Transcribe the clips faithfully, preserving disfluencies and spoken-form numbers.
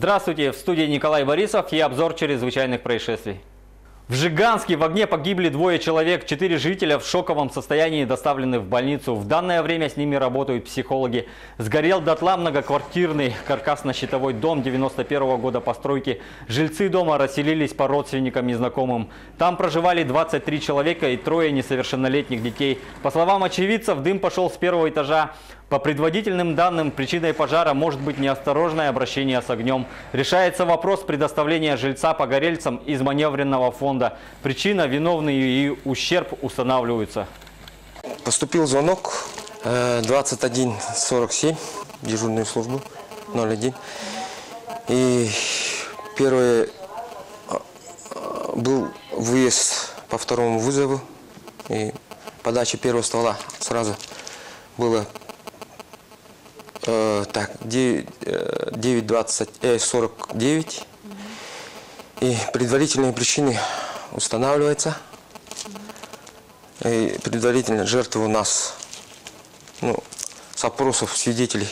Здравствуйте, в студии Николай Борисов и обзор чрезвычайных происшествий. В Жиганске в огне погибли двое человек, четыре жителя в шоковом состоянии доставлены в больницу. В данное время с ними работают психологи. Сгорел дотла многоквартирный каркасно-щитовой дом девяносто первого года постройки. Жильцы дома расселились по родственникам и знакомым. Там проживали двадцать три человека и трое несовершеннолетних детей. По словам очевидцев, дым пошел с первого этажа. По предварительным данным, причиной пожара может быть неосторожное обращение с огнем. Решается вопрос предоставления жильца погорельцам из маневренного фонда. Причина, виновные и ущерб устанавливаются. Поступил звонок двадцать один сорок семь, дежурную службу ноль один. И первый был выезд по второму вызову. И подача первого ствола сразу было э, так, девять двадцать сорок девять. И предварительные причины устанавливаются. И предварительно жертвы у нас, ну, с опросов свидетелей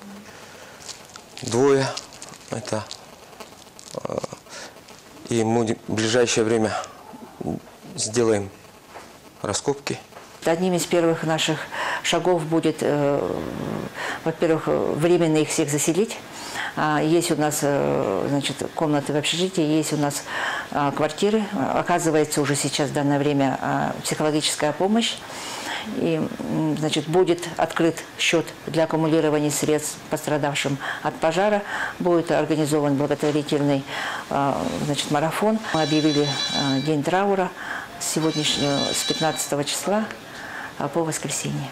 двое. Это, э, и мы в ближайшее время сделаем раскопки. Одним из первых наших шагов будет, э, во-первых, временно их всех заселить. Есть у нас, значит, комнаты в общежитии, есть у нас квартиры. Оказывается, уже сейчас в данное время психологическая помощь. И, значит, будет открыт счет для аккумулирования средств пострадавшим от пожара. Будет организован благотворительный, значит, марафон. Мы объявили день траура с сегодняшнего, с пятнадцатого числа по воскресенье.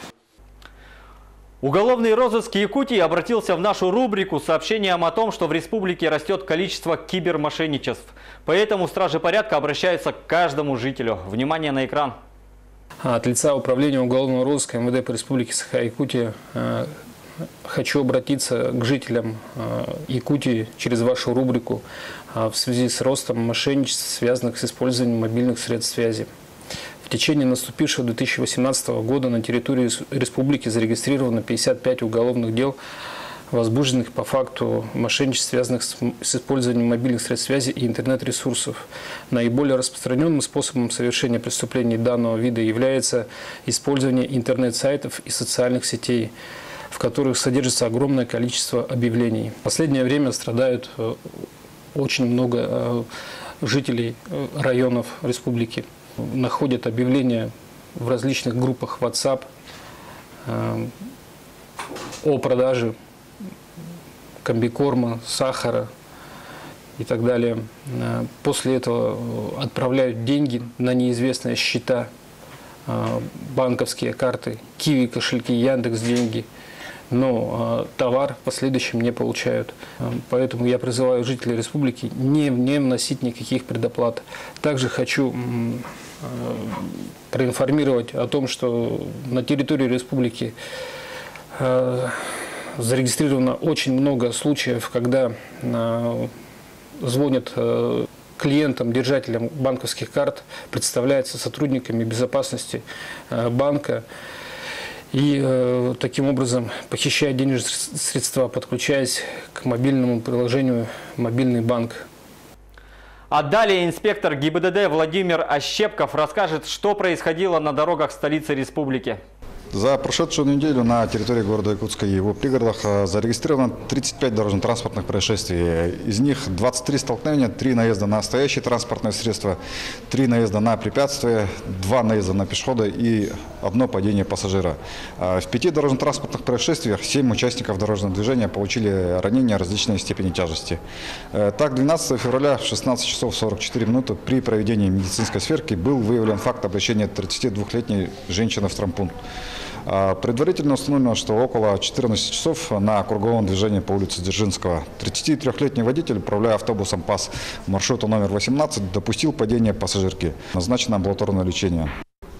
Уголовный розыск Якутии обратился в нашу рубрику с сообщением о том, что в республике растет количество кибермошенничеств. Поэтому стражи порядка обращаются к каждому жителю. Внимание на экран. От лица Управления уголовного розыска эм вэ дэ по Республике Саха-Якутия э, хочу обратиться к жителям э, Якутии через вашу рубрику э, в связи с ростом мошенничеств, связанных с использованием мобильных средств связи. В течение наступившего две тысячи восемнадцатого года на территории республики зарегистрировано пятьдесят пять уголовных дел, возбужденных по факту мошенничеств, связанных с использованием мобильных средств связи и интернет-ресурсов. Наиболее распространенным способом совершения преступлений данного вида является использование интернет-сайтов и социальных сетей, в которых содержится огромное количество объявлений. В последнее время страдают очень много жителей районов республики. Находят объявления в различных группах WhatsApp э, о продаже комбикорма, сахара и так далее. После этого отправляют деньги на неизвестные счета, э, банковские карты, Киви кошельки, Яндекс деньги, но э, товар в последующем не получают. Поэтому я призываю жителей республики не, не вносить никаких предоплат. Также хочу проинформировать о том, что на территории республики э, зарегистрировано очень много случаев, когда э, звонят э, клиентам, держателям банковских карт, представляются сотрудниками безопасности э, банка и э, таким образом похищают денежные средства, подключаясь к мобильному приложению «Мобильный банк». А далее инспектор гэ и бэ дэ дэ Владимир Ощепков расскажет, что происходило на дорогах столицы республики. За прошедшую неделю на территории города Якутска и его пригородах зарегистрировано тридцать пять дорожно-транспортных происшествий. Из них двадцать три столкновения, три наезда на стоящие транспортные средства, три наезда на препятствия, два наезда на пешехода и одно падение пассажира. В пяти дорожно-транспортных происшествиях семь участников дорожного движения получили ранения различной степени тяжести. Так, двенадцатого февраля в шестнадцать часов сорок четыре минуты при проведении медицинской сверки был выявлен факт обращения тридцатидвухлетней женщины в травмпункт. Предварительно установлено, что около четырнадцати часов на круговом движении по улице Дзержинского тридцатитрёхлетний водитель, управляя автобусом ПАС маршрута номер восемнадцать, допустил падение пассажирки. Назначено амбулаторное лечение.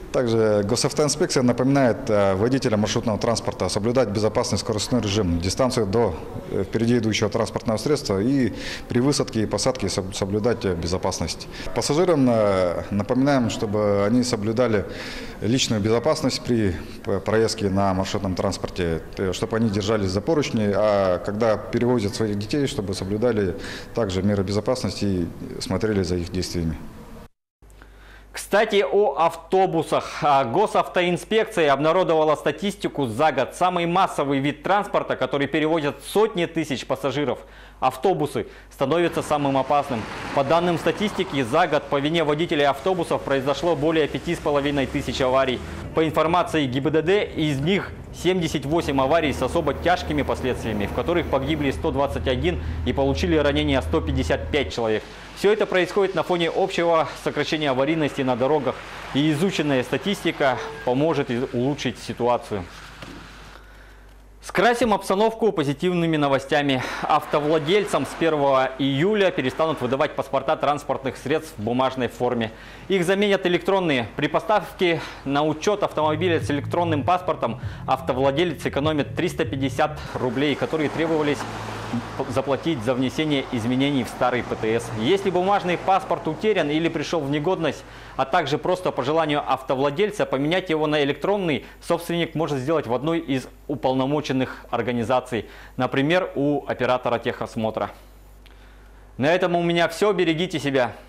Также госавтоинспекция напоминает э, водителям маршрутного транспорта соблюдать безопасный скоростной режим, дистанцию до э, впереди идущего транспортного средства и при высадке и посадке соб- соблюдать э, безопасность. Пассажирам э, напоминаем, чтобы они соблюдали личную безопасность при п- проездке на маршрутном транспорте, э, чтобы они держались за поручни, а когда перевозят своих детей, чтобы соблюдали также меры безопасности и смотрели за их действиями. Кстати, о автобусах. Госавтоинспекция обнародовала статистику за год. Самый массовый вид транспорта, который перевозит сотни тысяч пассажиров, автобусы, становится самым опасным. По данным статистики, за год по вине водителей автобусов произошло более пяти с половиной тысяч аварий. По информации ГИБДД, из них семьдесят восемь аварий с особо тяжкими последствиями, в которых погибли сто двадцать один и получили ранения сто пятьдесят пять человек. Все это происходит на фоне общего сокращения аварийности на дорогах, и изученная статистика поможет улучшить ситуацию. Скрасим обстановку позитивными новостями. Автовладельцам с первого июля перестанут выдавать паспорта транспортных средств в бумажной форме. Их заменят электронные. При поставке на учет автомобиля с электронным паспортом автовладелец экономит триста пятьдесят рублей, которые требовались заплатить за внесение изменений в старый ПТС. Если бумажный паспорт утерян или пришел в негодность, а также просто по желанию автовладельца поменять его на электронный, собственник может сделать в одной из уполномоченных организаций, например, у оператора техосмотра. На этом у меня все. Берегите себя.